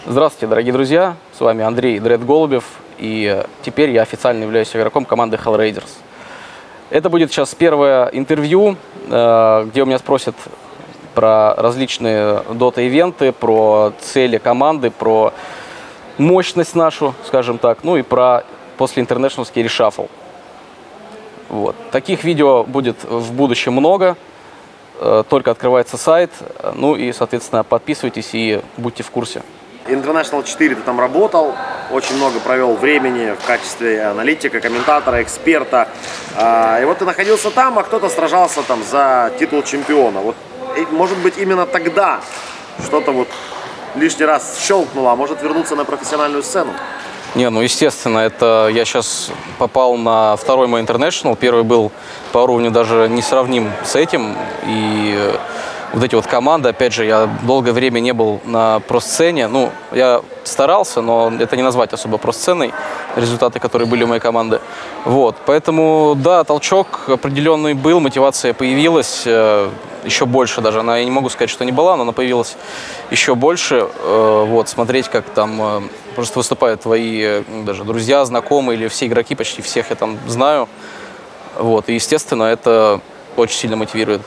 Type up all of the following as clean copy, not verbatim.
Здравствуйте, дорогие друзья, с вами Андрей Дред Голубев, и теперь я официально являюсь игроком команды Hell Raiders. Это будет сейчас первое интервью, где у меня спросят про различные дота-ивенты, про цели команды, про мощность нашу, скажем так, ну и про послеинтернешнлский решафл. Вот. Таких видео будет в будущем много, только открывается сайт, ну и, соответственно, подписывайтесь и будьте в курсе. International 4 ты там работал, очень много провел времени в качестве аналитика, комментатора, эксперта. И вот ты находился там, а кто-то сражался там за титул чемпиона. Вот, может быть, именно тогда что-то вот лишний раз щелкнуло, а может вернуться на профессиональную сцену? Не, ну естественно, это я сейчас попал на второй мой International. Первый был по уровню даже несравним с этим. И вот эти вот команды, опять же, я долгое время не был на про-сцене. Ну, я старался, но это не назвать особо про-сценой, результаты, которые были у моей команды. Вот, поэтому, да, толчок определенный был, мотивация появилась, еще больше даже. Она, я не могу сказать, что не была, но она появилась еще больше. Вот, смотреть, как там просто выступают твои даже друзья, знакомые или все игроки, почти всех я там знаю. Вот, и, естественно, это очень сильно мотивирует.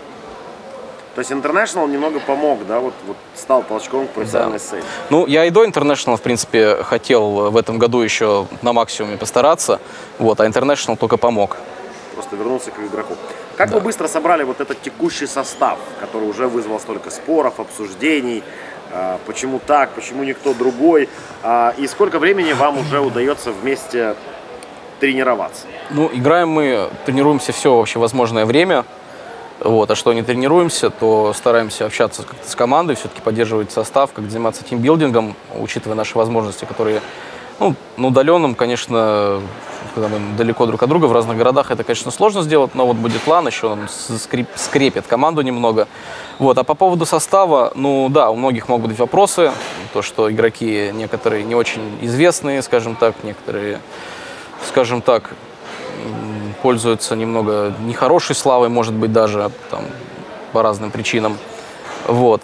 То есть International немного помог, да, вот стал толчком к профессиональной сцене. Ну, я и до International, в принципе, хотел в этом году еще на максимуме постараться, вот, а International только помог. Просто вернулся к игроку. Как вы быстро собрали вот этот текущий состав, который уже вызвал столько споров, обсуждений, почему так, почему никто другой, и сколько времени вам уже удается вместе тренироваться? Ну, играем мы, тренируемся все вообще возможное время. Вот, а что не тренируемся, то стараемся общаться как-то с командой, все-таки поддерживать состав, как заниматься тимбилдингом, учитывая наши возможности, которые, ну, на удаленном, конечно, когда мы далеко друг от друга в разных городах, это, конечно, сложно сделать, но вот будет план, еще он скрепит команду немного. Вот, а по поводу состава, ну да, у многих могут быть вопросы, то, что игроки некоторые не очень известные, скажем так, некоторые, скажем так, пользуются немного нехорошей славой, может быть, даже там, по разным причинам. Вот.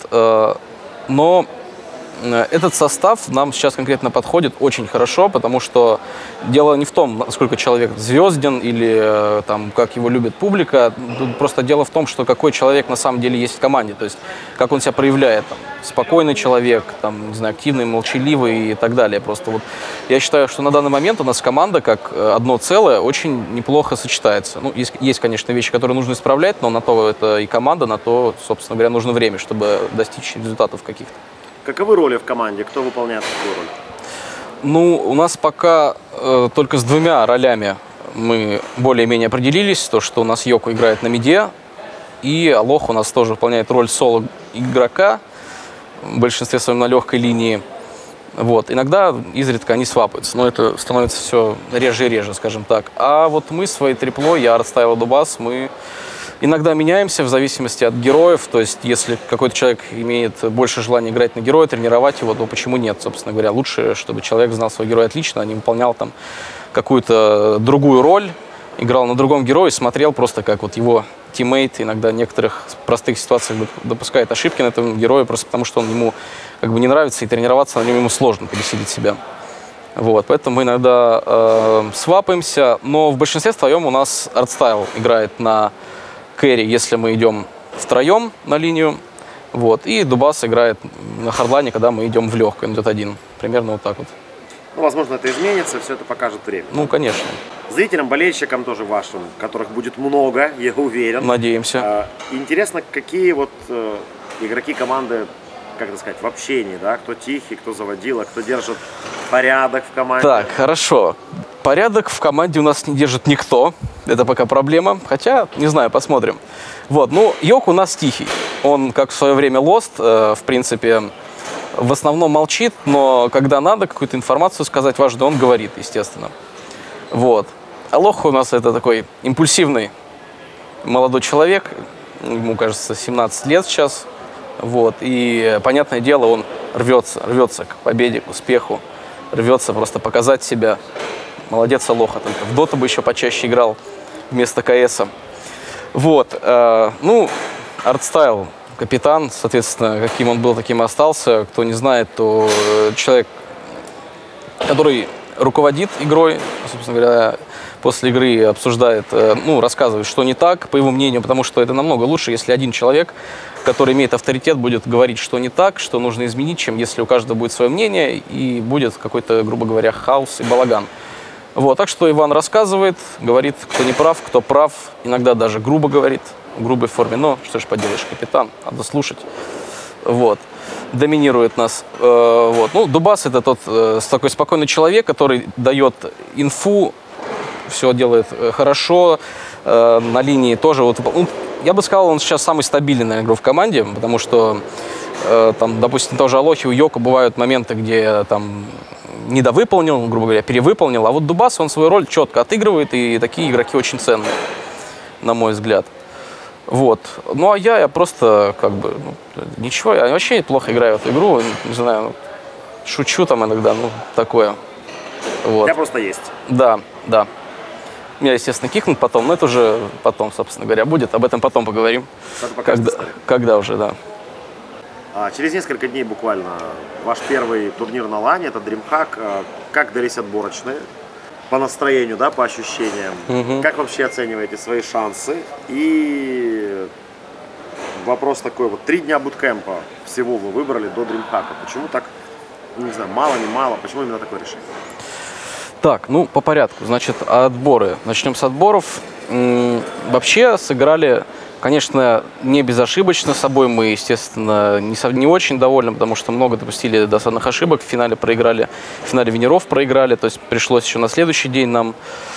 Но этот состав нам сейчас конкретно подходит очень хорошо, потому что дело не в том, насколько человек звезден или там, как его любит публика. Тут просто дело в том, что какой человек на самом деле есть в команде. То есть как он себя проявляет. Там, спокойный человек, там, не знаю, активный, молчаливый и так далее. Просто вот я считаю, что на данный момент у нас команда как одно целое очень неплохо сочетается. Ну, есть, конечно, вещи, которые нужно исправлять, но на то это и команда, на то, собственно говоря, нужно время, чтобы достичь результатов каких-то. Каковы роли в команде? Кто выполняет какую роль? Ну, у нас пока только с двумя ролями мы более-менее определились. То, что у нас Йоко играет на миде, и Алох у нас тоже выполняет роль соло-игрока, в большинстве своем на легкой линии. Вот. Иногда, изредка они свапаются, но это становится все реже и реже, скажем так. А вот мы свои трипло, я Артстайл и Дубас, мы иногда меняемся в зависимости от героев, то есть если какой-то человек имеет больше желания играть на героя, тренировать его, то почему нет, собственно говоря. Лучше, чтобы человек знал своего героя отлично, а не выполнял там какую-то другую роль, играл на другом герое, смотрел просто, как вот его тиммейт иногда в некоторых простых ситуациях допускает ошибки на этом герое, просто потому что он ему как бы не нравится, и тренироваться на нем ему сложно пересилить себя. Вот, поэтому мы иногда свапаемся, но в большинстве своем у нас Артстайл играет на кэрри, если мы идем втроем на линию, вот, и Дубас играет на хардлайне, когда мы идем в легкую, он идет один, примерно вот так вот. Ну, возможно, это изменится, все это покажет время. Ну, конечно. Зрителям, болельщикам тоже вашим, которых будет много, я уверен. Надеемся. Интересно, какие вот игроки команды, как это сказать, в общении, да, кто тихий, кто заводила, кто держит порядок в команде. Так, хорошо. Порядок в команде у нас не держит никто. Это пока проблема. Хотя, не знаю, посмотрим. Вот, ну, Йок у нас тихий. Он, как в свое время Lost, в принципе, в основном молчит, но когда надо какую-то информацию сказать важную, он говорит, естественно. Вот. Алох у нас это такой импульсивный молодой человек. Ему, кажется, 17 лет сейчас. Вот. И, понятное дело, он рвется к победе, к успеху. Рвется просто показать себя. Молодец Алоха, только в доту бы еще почаще играл вместо КСа. Вот, ну, Артстайл капитан, соответственно, каким он был, таким и остался. Кто не знает, то человек, который руководит игрой, собственно говоря, после игры обсуждает, ну, рассказывает, что не так, по его мнению, потому что это намного лучше, если один человек, который имеет авторитет, будет говорить, что не так, что нужно изменить, чем если у каждого будет свое мнение и будет какой-то, грубо говоря, хаос и балаган. Вот, так что Иван рассказывает, говорит, кто не прав, кто прав, иногда даже грубо говорит, в грубой форме, но что ж поделаешь, капитан, надо слушать. Вот. Доминирует нас. Вот. Ну, Дубас — это тот такой спокойный человек, который дает инфу, все делает хорошо, на линии тоже. Вот, ну, я бы сказал, он сейчас самый стабильный, наверное, в команде, потому что, там, допустим, тоже Алохи, у Йоко бывают моменты, где там недовыполнил, грубо говоря, перевыполнил, а вот Дубас, он свою роль четко отыгрывает, и такие игроки очень ценные, на мой взгляд. Вот. Ну, а я просто, как бы, ну, ничего, я вообще плохо играю в эту игру, не знаю, ну, шучу там иногда, ну, такое. Вот. Я просто есть. Да, да. Меня, естественно, кикнут потом, но это уже потом, собственно говоря, будет. Об этом потом поговорим. Когда уже, да. Через несколько дней буквально ваш первый турнир на лане, это DreamHack. Как дались отборочные? По настроению, да, по ощущениям. Как вообще оцениваете свои шансы? И вопрос такой, вот 3 дня буткемпа всего вы выбрали до DreamHack. Почему так, не знаю, мало, не мало? Почему именно такое решение? Так, ну, по порядку. Значит, отборы. Начнем с отборов. Вообще сыграли, конечно, не безошибочно с собой. Мы, естественно, не очень довольны, потому что много допустили досадных ошибок. В финале проиграли, в финале Венеров проиграли. То есть пришлось еще на следующий день нам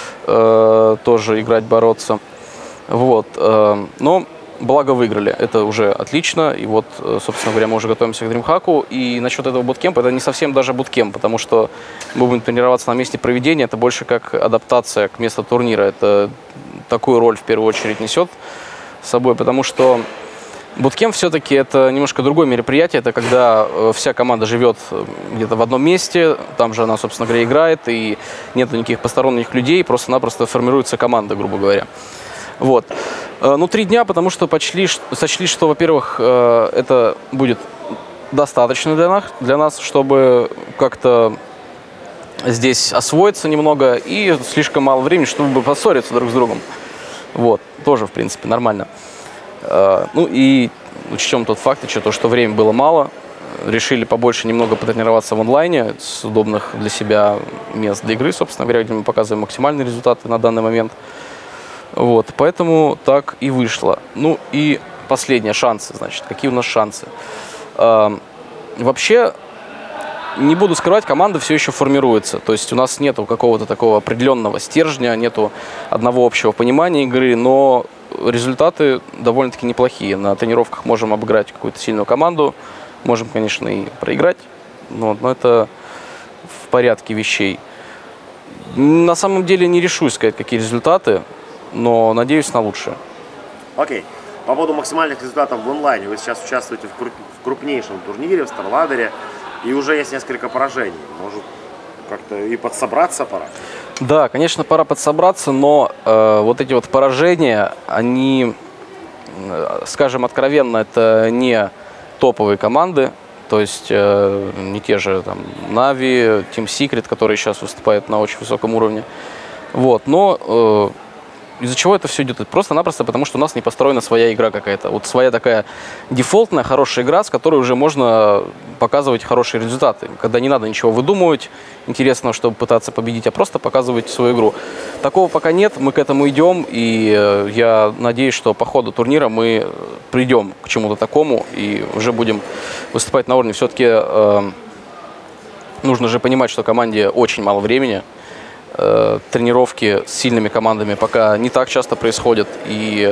тоже играть, бороться. Вот. Но благо выиграли. Это уже отлично. И вот, собственно говоря, мы уже готовимся к DreamHack'у. И насчет этого буткемпа, это не совсем даже буткемп, потому что мы будем тренироваться на месте проведения. Это больше как адаптация к месту турнира. Это такую роль в первую очередь несет с собой, потому что буткемп все-таки это немножко другое мероприятие. Это когда вся команда живет где-то в одном месте, там же она, собственно говоря, играет, и нет никаких посторонних людей, просто-напросто формируется команда, грубо говоря. Вот. Ну, 3 дня, потому что сочли, что, во-первых, это будет достаточно для нас, чтобы как-то здесь освоиться немного, и слишком мало времени, чтобы поссориться друг с другом. Вот. Тоже, в принципе, нормально. Ну, и учтем тот факт, что времени было мало. Решили побольше немного потренироваться в онлайне с удобных для себя мест для игры, собственно говоря, где мы показываем максимальные результаты на данный момент. Вот, поэтому так и вышло. Ну и последние шансы, значит, какие у нас шансы? Вообще, не буду скрывать, команда все еще формируется. То есть у нас нету какого-то такого определенного стержня, нету одного общего понимания игры, но результаты довольно-таки неплохие. На тренировках можем обыграть какую-то сильную команду, можем, конечно, и проиграть, но это в порядке вещей. На самом деле не решусь сказать, какие результаты, но надеюсь на лучшее. Окей. По поводу максимальных результатов в онлайне. Вы сейчас участвуете в крупнейшем турнире, в Старладере, и уже есть несколько поражений. Может, как-то и подсобраться пора? Да, конечно, пора подсобраться, но вот эти вот поражения, они, скажем откровенно, это не топовые команды. То есть не те же там Na'Vi, Team Secret, которые сейчас выступают на очень высоком уровне. Вот, но из-за чего это все идет? Просто-напросто потому, что у нас не построена своя игра какая-то. Вот своя такая дефолтная, хорошая игра, с которой уже можно показывать хорошие результаты. Когда не надо ничего выдумывать интересного, чтобы пытаться победить, а просто показывать свою игру. Такого пока нет, мы к этому идем, и я надеюсь, что по ходу турнира мы придем к чему-то такому и уже будем выступать на уровне. Все-таки нужно же понимать, что команде очень мало времени. Тренировки с сильными командами пока не так часто происходят. И,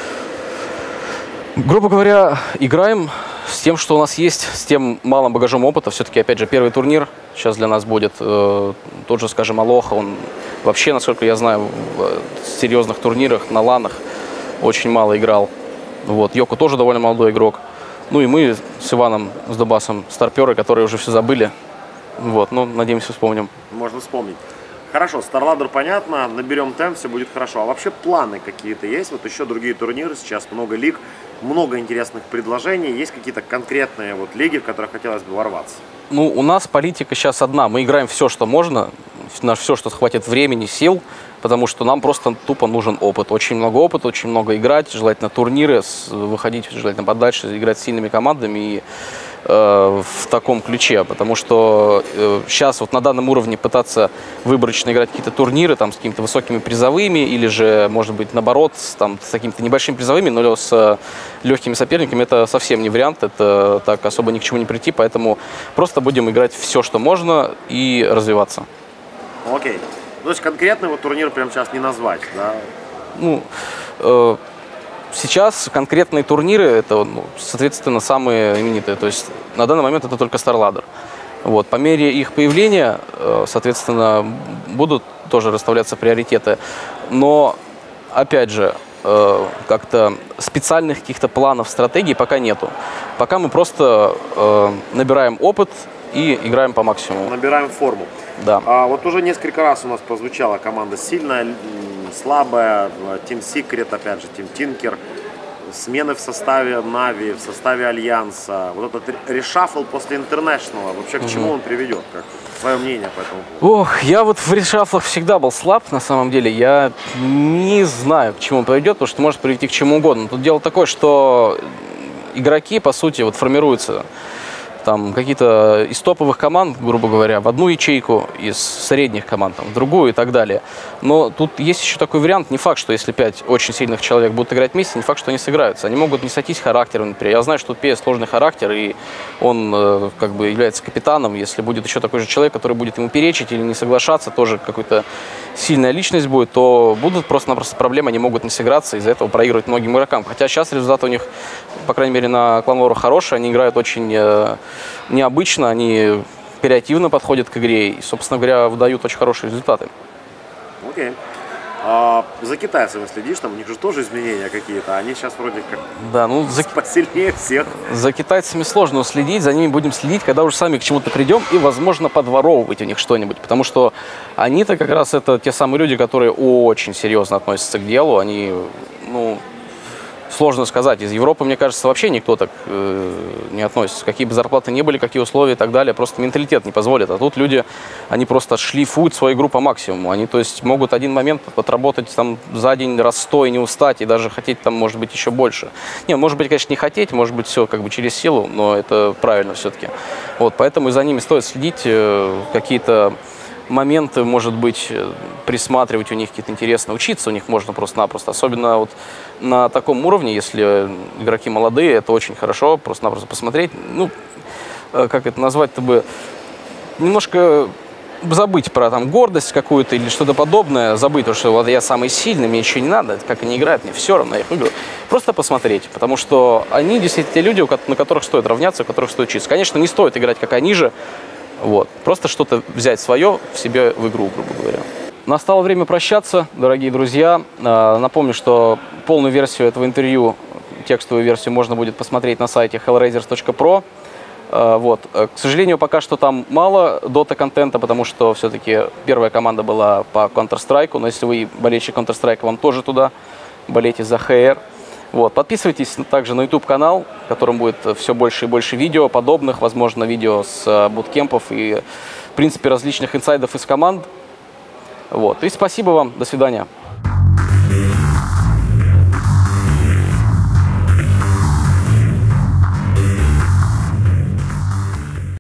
грубо говоря, играем с тем, что у нас есть, с тем малым багажом опыта. Все-таки, опять же, первый турнир сейчас для нас будет. Тот же, скажем, Алоха, он вообще, насколько я знаю, в серьезных турнирах, на ланах очень мало играл. Вот. Йоко тоже довольно молодой игрок. Ну и мы с Иваном, с Дубасом, старперы, которые уже все забыли. Вот. Ну, надеемся, вспомним. Можно вспомнить. Хорошо, StarLadder понятно, наберем темп, все будет хорошо. А вообще планы какие-то есть? Вот еще другие турниры, сейчас много лиг, много интересных предложений. Есть какие-то конкретные вот лиги, в которые хотелось бы ворваться? Ну, у нас политика сейчас одна. Мы играем все, что можно, на все, что хватит времени, сил, потому что нам просто тупо нужен опыт. Очень много опыта, очень много играть, желательно турниры, выходить желательно подальше, играть с сильными командами и в таком ключе, потому что сейчас вот на данном уровне пытаться выборочно играть какие-то турниры там с какими-то высокими призовыми или же, может быть, наоборот, там, с какими-то небольшими призовыми, но с легкими соперниками, это совсем не вариант, это так особо ни к чему не прийти, поэтому просто будем играть все, что можно и развиваться. Окей. То есть конкретный вот турнир прямо сейчас не назвать, да? Ну, сейчас конкретные турниры, это, ну, соответственно, самые именитые. То есть на данный момент это только StarLadder. Вот. По мере их появления, соответственно, будут тоже расставляться приоритеты. Но, опять же, как-то специальных каких-то планов, стратегий пока нету. Пока мы просто набираем опыт и играем по максимуму. Набираем форму. Да. Вот уже несколько раз у нас прозвучала команда сильная, слабая, Team Secret, опять же, Team Tinker, смены в составе Na'Vi, в составе Альянса, вот этот решафл после International, вообще к чему он приведет? Как твое мнение по этому поводу? Ох, я вот в решафлах всегда был слаб, на самом деле. Я не знаю, к чему он приведет, потому что может привести к чему угодно. Тут дело такое, что игроки, по сути, вот формируются там какие-то из топовых команд, грубо говоря, в одну ячейку, из средних команд там, в другую и так далее. Но тут есть еще такой вариант. Не факт, что если 5 очень сильных человек будут играть вместе, не факт, что они сыграются. Они могут не сойтись характером, например. Я знаю, что у Пея сложный характер, и он как бы является капитаном. Если будет еще такой же человек, который будет ему перечить или не соглашаться, тоже какой-то сильная личность будет, то будут просто-напросто проблемы, они могут не сыграться, из-за этого проигрывать многим игрокам. Хотя сейчас результаты у них, по крайней мере, на Clan War хорошие, они играют очень необычно, они креативно подходят к игре и, собственно говоря, выдают очень хорошие результаты. Окей. За китайцами следишь, там у них же тоже изменения какие-то, они сейчас вроде как да, ну, посильнее всех. За китайцами сложно следить, за ними будем следить, когда уже сами к чему-то придем и, возможно, подворовывать у них что-нибудь, потому что они-то как раз это те самые люди, которые очень серьезно относятся к делу, они, ну, сложно сказать. Из Европы, мне кажется, вообще никто так не относится. Какие бы зарплаты ни были, какие условия и так далее, просто менталитет не позволит. А тут люди, они просто шлифуют свою игру по максимуму. Они, то есть, могут один момент отработать там за день раз 100 и не устать, и даже хотеть там, может быть, еще больше. Не, может быть, конечно, не хотеть, может быть, все как бы через силу, но это правильно все-таки. Вот, поэтому за ними стоит следить, какие-то моменты, может быть, присматривать у них какие-то интересные, учиться у них можно просто-напросто. Особенно вот на таком уровне, если игроки молодые, это очень хорошо, просто-напросто посмотреть. Ну, как это назвать-то бы, немножко забыть про там гордость какую-то или что-то подобное, забыть, потому что вот я самый сильный, мне ничего не надо, как они играют, мне все равно, я их выиграю. Просто посмотреть, потому что они действительно те люди, на которых стоит равняться, у которых стоит учиться. Конечно, не стоит играть как они же, вот. Просто что-то взять свое в себе в игру, грубо говоря. Настало время прощаться, дорогие друзья. Напомню, что полную версию этого интервью, текстовую версию, можно будет посмотреть на сайте hellraisers.pro. Вот. К сожалению, пока что там мало дота-контента, потому что все-таки первая команда была по Counter-Strike, но если вы болельщик Counter-Strike, вам тоже туда болейте за ХР. Вот. Подписывайтесь также на YouTube-канал, в котором будет все больше и больше видео подобных, возможно, видео с буткемпов и, в принципе, различных инсайдов из команд. Вот. И спасибо вам. До свидания.